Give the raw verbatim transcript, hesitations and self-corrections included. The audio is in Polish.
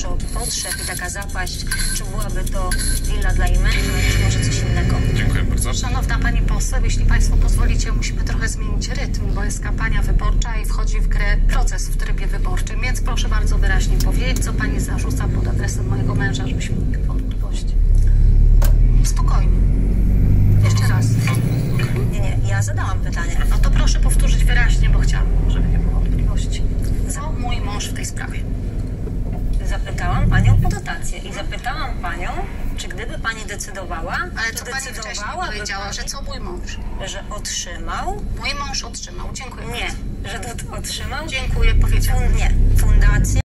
dużo potrzeb i taka zapaść, czy byłaby to willa dla jej męża, czy może coś innego. Dziękuję bardzo. Szanowna pani poseł, jeśli państwo pozwolicie, musimy trochę zmienić rytm, bo jest kampania wyborcza i wchodzi w grę proces w trybie wyborczym, więc proszę bardzo wyraźnie powiedzieć, co pani zarzuca pod adresem mojego męża, żebyśmy nie mieli wątpliwości. Spokojnie. Jeszcze raz. Nie, nie, ja zadałam pytanie. No to proszę powtórzyć wyraźnie, bo chciałabym, żeby nie było wątpliwości. Co mój mąż w tej sprawie? Zapytałam panią o dotację i zapytałam panią, czy gdyby pani decydowała, Ale to co pani wcześniej decydowałaby powiedziała, pani, że co mój mąż? że otrzymał? Mój mąż otrzymał. Dziękuję Nie, bardzo. że to otrzymał? Dziękuję, powiedziałam. Fun, nie, fundacja.